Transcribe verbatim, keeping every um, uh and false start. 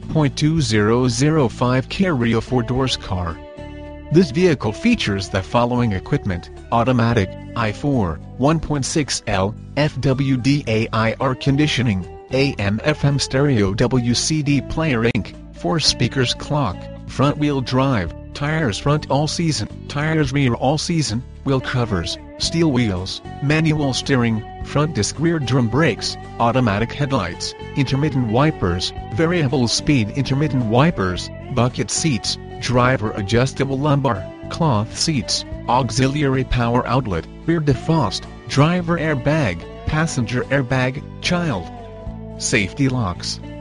point two zero zero five Kia Rio four-doors car. This vehicle features the following equipment: automatic, I four, one point six L, F W D A I air conditioning, A M F M stereo W C D player Inc, four speakers clock, front-wheel drive, tires front all-season, tires rear all-season, wheel covers, steel wheels, manual steering, front disc rear drum brakes, automatic headlights, intermittent wipers, variable speed intermittent wipers, bucket seats, driver adjustable lumbar, cloth seats, auxiliary power outlet, rear defrost, driver airbag, passenger airbag, child safety locks.